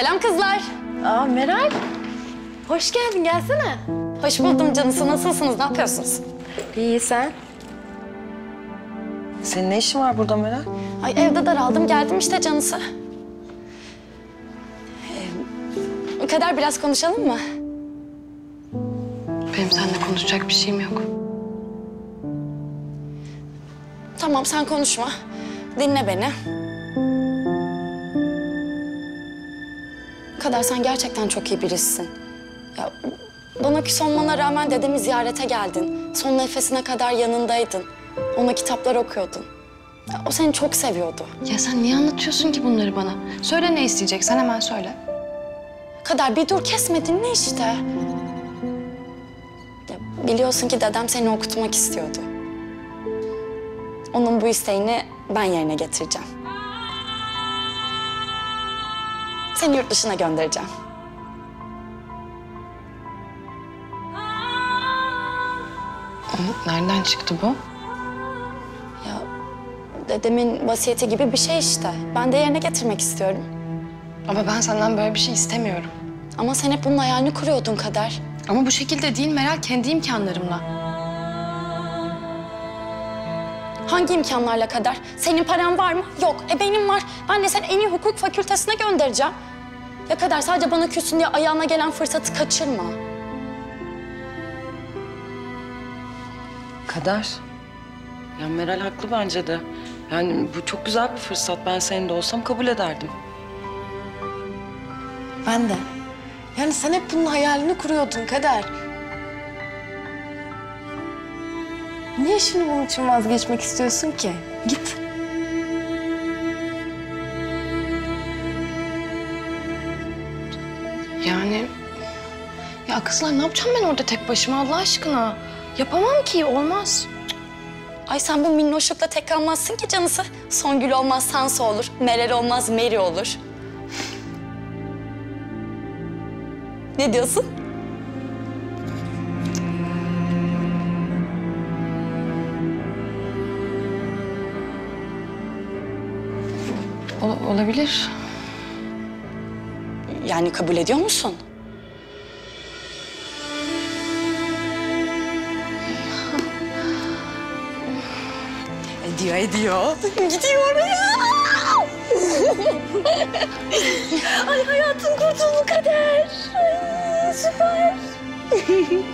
Selam kızlar. Aa Meral. Hoş geldin, gelsene. Hoş buldum canısı. Nasılsınız? Ne yapıyorsunuz? İyi, sen? Senin ne işin var burada Meral? Ay evde daraldım. Geldim işte canısı. Kader biraz konuşalım mı? Benim seninle konuşacak bir şeyim yok. Tamam sen konuşma. Dinle beni. Kader sen gerçekten çok iyi birisin. Ya bana küs olmana rağmen dedemi ziyarete geldin. Son nefesine kadar yanındaydın. Ona kitaplar okuyordun. Ya, o seni çok seviyordu. Ya sen niye anlatıyorsun ki bunları bana? Söyle ne isteyeceksen hemen söyle. Kader bir dur kesme dinle işte. Ya, biliyorsun ki dedem seni okutmak istiyordu. Onun bu isteğini ben yerine getireceğim. Seni yurt dışına göndereceğim. Nereden çıktı bu? Ya dedemin vasiyeti gibi bir şey işte. Ben de yerine getirmek istiyorum. Ama ben senden böyle bir şey istemiyorum. Ama sen hep bunun hayalini kuruyordun Kader. Ama bu şekilde değil Meral, kendi imkanlarımla. Hangi imkanlarla Kader? Senin paran var mı? Yok. Benim var. Ben de seni en iyi hukuk fakültesine göndereceğim. Ya Kader sadece bana küssün diye ayağına gelen fırsatı kaçırma. Kader. Ya Meral haklı bence de. Yani bu çok güzel bir fırsat. Ben senin de olsam kabul ederdim. Ben de. Yani sen hep bunun hayalini kuruyordun Kader. Niye şimdi bunun için vazgeçmek istiyorsun ki? Git. Yani... Ya kızlar ne yapacağım ben orada tek başıma Allah aşkına? Yapamam ki, olmaz. Ay sen bu minnoşlukla tek kalmazsın ki canısı. Songül olmaz Sansa olur. Meral olmaz Mary olur. Ne diyorsun? Olabilir. Yani kabul ediyor musun? Ediyor. Gidiyor oraya. Ay hayatım kurtuldu Kader. Ay süper.